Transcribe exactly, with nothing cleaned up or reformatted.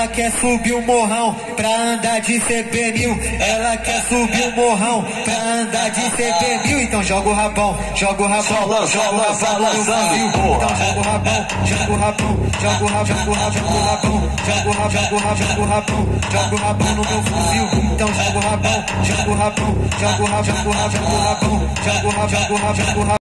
Ela quer subir o morrão pra andar de C P mil. Ela quer subir o morrão pra andar de C P mil. Então joga o rabão, joga o rabão, joga o rabão no vazio. Então joga o rabão, joga o rabão, joga o rabão, joga o rabão, joga o rabão, joga o rabão, joga o rabão, joga o rabão no meu fuzil. Então joga o rabão, joga o rabão, joga o rabão, joga o rabão, joga o rabão, joga o rabão, joga o rabão.